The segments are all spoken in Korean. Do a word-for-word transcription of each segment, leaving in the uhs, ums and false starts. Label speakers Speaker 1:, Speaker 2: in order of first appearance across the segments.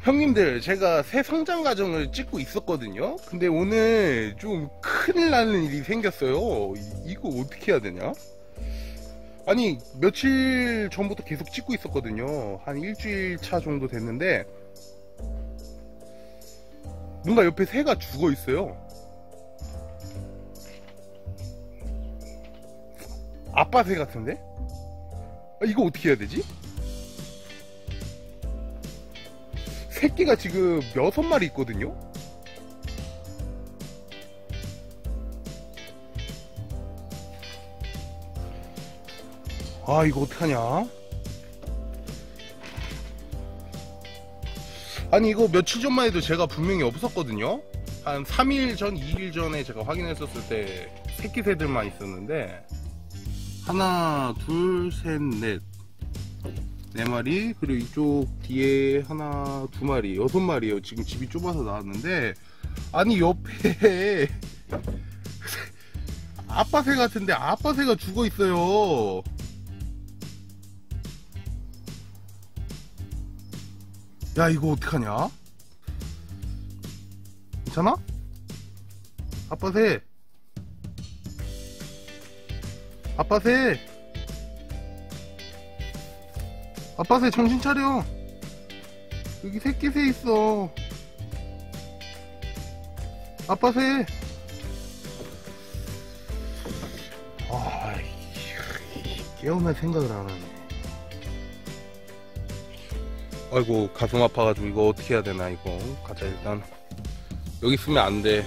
Speaker 1: 형님들, 제가 새 성장 과정을 찍고 있었거든요. 근데 오늘 좀 큰일 나는 일이 생겼어요. 이- 이거 어떻게 해야 되냐? 아니, 며칠 전부터 계속 찍고 있었거든요. 한 일주일 차 정도 됐는데 뭔가 옆에 새가 죽어 있어요. 아빠 새 같은데? 아, 이거 어떻게 해야 되지? 새끼가 지금 여섯 마리 있거든요? 아, 이거 어떡하냐? 아니, 이거 며칠 전만 해도 제가 분명히 없었거든요? 한 삼 일 전, 이 일 전에 제가 확인했었을 때 새끼 새들만 있었는데, 하나, 둘, 셋, 넷. 네 마리, 그리고 이쪽 뒤에 하나, 두 마리, 여섯 마리에요. 지금 집이 좁아서 나왔는데, 아니, 옆에 아빠 새 같은데 아빠 새가 죽어 있어요. 야, 이거 어떡하냐? 괜찮아? 아빠 새. 아빠 새. 아빠 새 정신 차려. 여기 새끼 새 있어. 아빠 새. 아, 깨우면 생각을 안 하네. 아이고, 가슴 아파가지고 이거 어떻게 해야 되나. 이거 가자. 일단 여기 있으면 안 돼.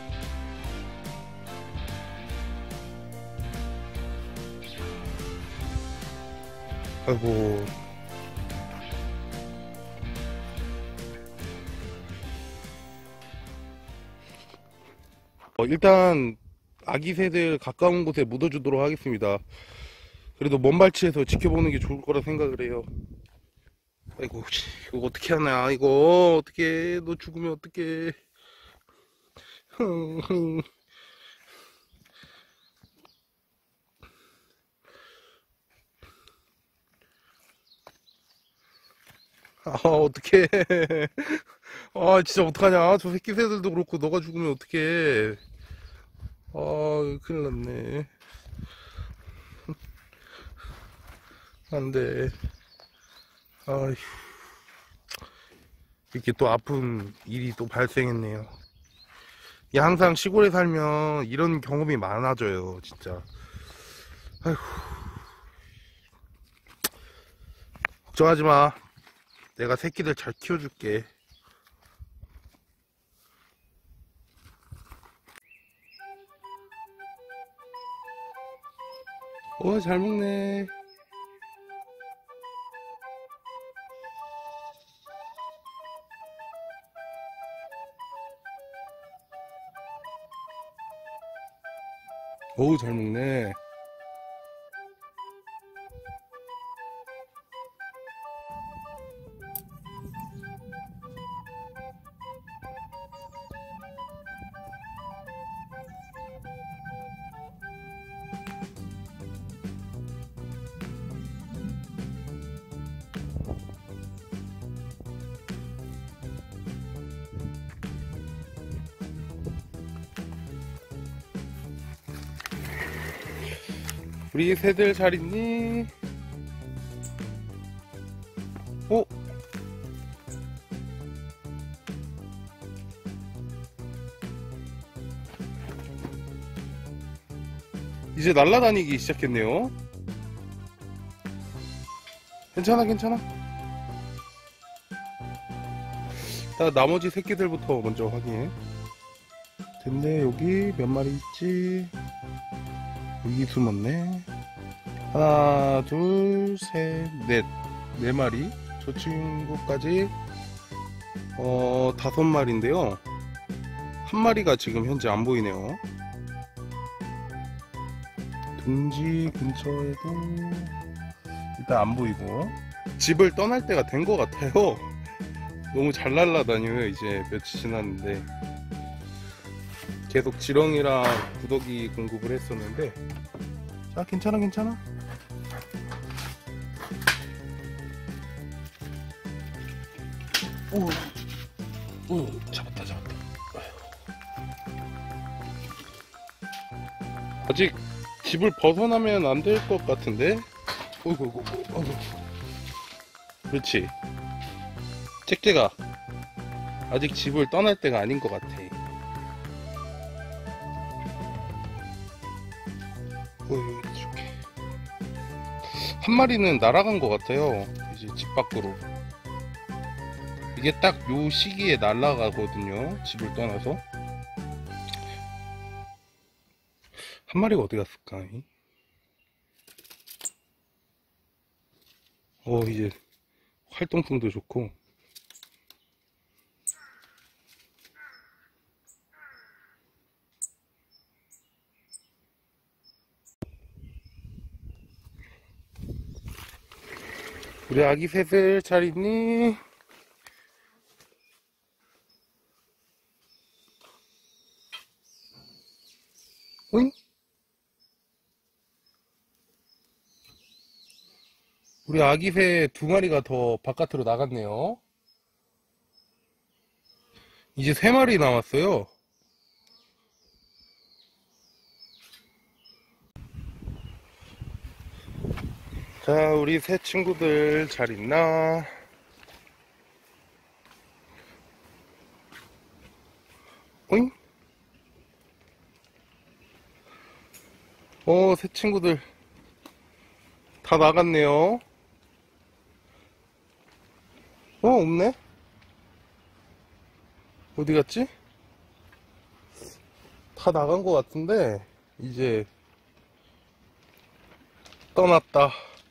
Speaker 1: 아이고. 어, 일단 아기 새들 가까운 곳에 묻어주도록 하겠습니다. 그래도 먼 발치에서 지켜보는 게 좋을 거라 생각을 해요. 아이고, 이거 어떻게 하나. 이거 어떻게, 너 죽으면 어떡해. 아, 어떡해. 아, 진짜 어떡하냐. 저 새끼 새들도 그렇고 너가 죽으면 어떡해. 아, 큰일 났네. 안 돼. 아휴. 이렇게 또 아픈 일이 또 발생했네요. 이 항상 시골에 살면 이런 경험이 많아져요, 진짜. 아휴. 걱정하지 마. 내가 새끼들 잘 키워줄게. 어, 잘 먹네. 어우, 잘 먹네. 우리 새들 잘 있니? 어? 이제 날아다니기 시작했네요. 괜찮아, 괜찮아. 자, 나머지 새끼들부터 먼저 확인해. 됐네. 여기 몇 마리 있지? 여기 숨었네. 하나, 둘, 셋, 넷. 네 마리. 저 친구까지 어, 다섯 마리인데요. 한 마리가 지금 현재 안 보이네요. 둥지 근처에도 일단 안 보이고, 집을 떠날 때가 된 것 같아요. 너무 잘 날라다녀요. 이제 며칠 지났는데 계속 지렁이랑 구더기 공급을 했었는데. 자, 괜찮아, 괜찮아. 오, 오, 잡았다, 잡았다. 아직 집을 벗어나면 안 될 것 같은데? 어이구, 어이구, 어이구. 그렇지. 짹짹아, 아직 집을 떠날 때가 아닌 것 같아. 어이구, 이렇게. 한 마리는 날아간 것 같아요. 이제 집 밖으로. 이게 딱 요 시기에 날아가거든요. 집을 떠나서. 한 마리가 어디 갔을까? 어, 이제 활동성도 좋고. 우리 아기 새들 잘 있니? 오잉? 우리 아기 새 두 마리가 더 바깥으로 나갔네요. 이제 세 마리 남았어요. 자, 우리 새 친구들 잘 있나? 오잉? 어, 새 친구들 다 나갔네요. 어, 없네? 어디 갔지? 다 나간 것 같은데, 이제 떠났다.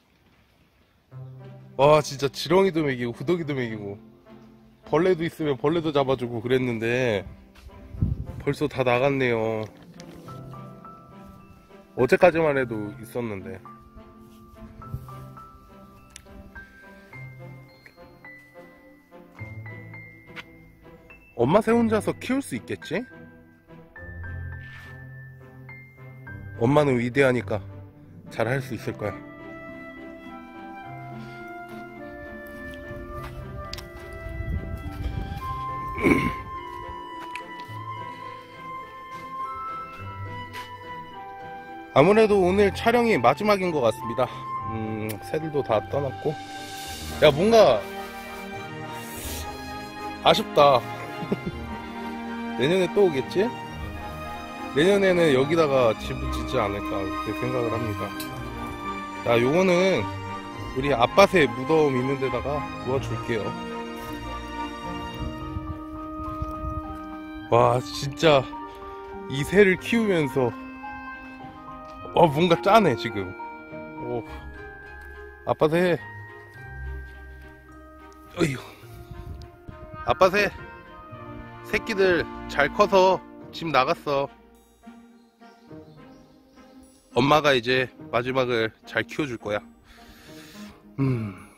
Speaker 1: 와, 진짜 지렁이도 먹이고 후더기도 먹이고 벌레도 있으면 벌레도 잡아주고 그랬는데 벌써 다 나갔네요. 어제까지만 해도 있었는데. 엄마 새 혼자서 키울 수 있겠지? 엄마는 위대하니까 잘 할 수 있을 거야. 아무래도 오늘 촬영이 마지막인 것 같습니다. 음, 새들도 다 떠났고. 야, 뭔가 아쉽다. 내년에 또 오겠지? 내년에는 여기다가 집을 짓지 않을까 그렇게 생각을 합니다. 자, 요거는 우리 아빠새 무덤 있는 데다가 놓아줄게요. 와, 진짜 이 새를 키우면서 어, 뭔가 짜네 지금. 오, 아빠새. 어휴. 아빠새 새끼들 잘 커서 집 나갔어. 엄마가 이제 마지막을 잘 키워줄 거야. 음.